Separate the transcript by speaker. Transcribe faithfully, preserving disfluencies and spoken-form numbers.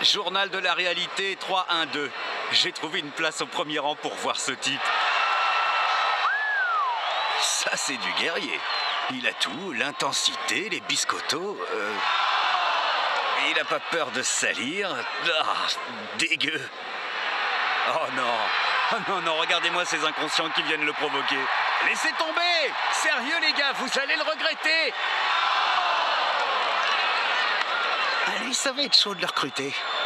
Speaker 1: Journal de la réalité trois un deux. J'ai trouvé une place au premier rang pour voir ce type. Ça, c'est du guerrier. Il a tout, l'intensité, les biscottos. Euh... Il n'a pas peur de salir. Ah, dégueu. Oh non. Oh non, non, regardez-moi ces inconscients qui viennent le provoquer. Laissez tomber! Sérieux les gars, vous allez le regretter! Allez, ça va être chaud de le recruter.